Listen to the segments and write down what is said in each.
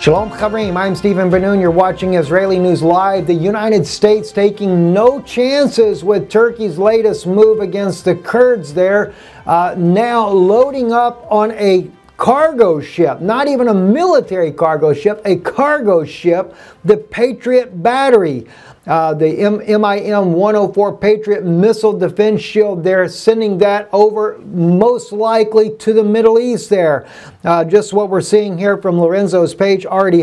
Shalom Chavrim, I'm Stephen Ben-Nun. You're watching Israeli News Live. The United States taking no chances with Turkey's latest move against the Kurds there. Now loading up on a cargo ship, not even a military cargo ship, a cargo ship, the Patriot battery. The MIM-104 Patriot Missile Defense Shield, they're sending that over most likely to the Middle East there. Just what we're seeing here from Lorenzo's page, already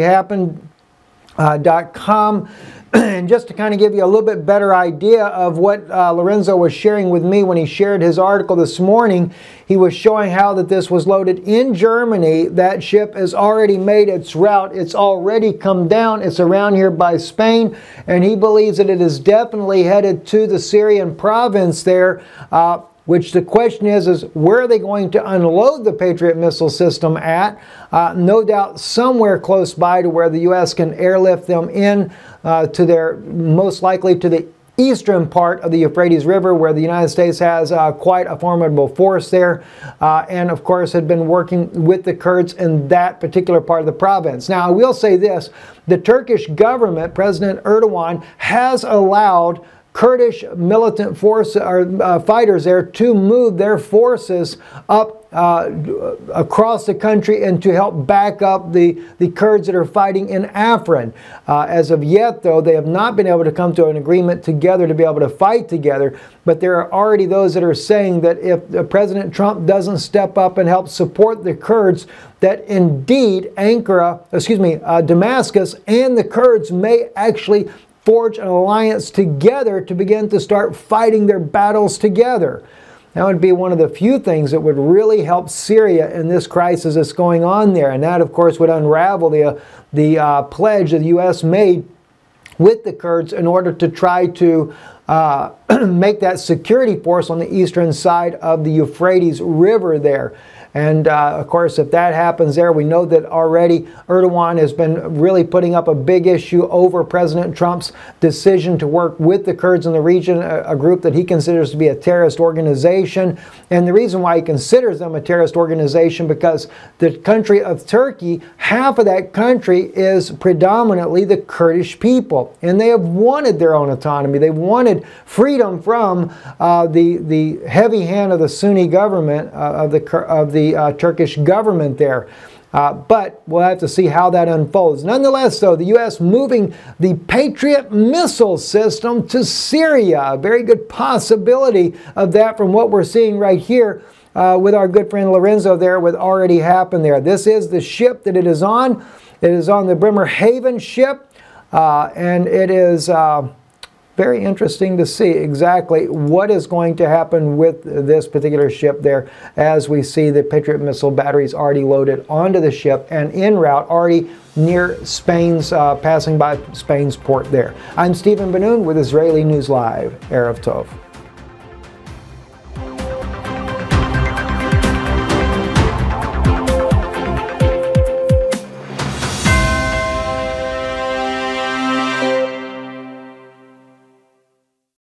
happened.com. And just to kind of give you a little bit better idea of what Lorenzo was sharing with me when he shared his article this morning, he was showing how that this was loaded in Germany. That ship has already made its route. It's already come down. It's around here by Spain, and he believes that it is definitely headed to the Syrian province there, which the question is where are they going to unload the Patriot missile system at? No doubt somewhere close by to where the U.S. can airlift them in to their, most likely to the eastern part of the Euphrates River, where the United States has quite a formidable force there, and of course had been working with the Kurds in that particular part of the province. Now I will say this, the Turkish government, President Erdogan, has allowed Kurdish militant force or fighters there to move their forces up across the country and to help back up the Kurds that are fighting in Afrin. As of yet, though, they have not been able to come to an agreement together to be able to fight together. But there are already those that are saying that if President Trump doesn't step up and help support the Kurds, that indeed Damascus and the Kurds may actually forge an alliance together to begin to start fighting their battles together. That would be one of the few things that would really help Syria in this crisis that's going on there. And that, of course, would unravel the pledge that the U.S. made with the Kurds in order to try to make that security force on the eastern side of the Euphrates River there. And of course, if that happens there, we know that already Erdogan has been really putting up a big issue over President Trump's decision to work with the Kurds in the region, a group that he considers to be a terrorist organization. And the reason why he considers them a terrorist organization, because the country of Turkey, half of that country is predominantly the Kurdish people. And they have wanted their own autonomy. They wanted freedom from the heavy hand of the Sunni government, of the Turkish government there. But we'll have to see how that unfolds. Nonetheless, though, the U.S. moving the Patriot missile system to Syria. A very good possibility of that from what we're seeing right here with our good friend Lorenzo there with already happened there. This is the ship that it is on. It is on the Bremerhaven ship, and it is very interesting to see exactly what is going to happen with this particular ship there, as we see the Patriot missile batteries already loaded onto the ship and en route already near Spain's, passing by Spain's port there. I'm Stephen Ben-Nun with Israeli News Live. Erev Tov.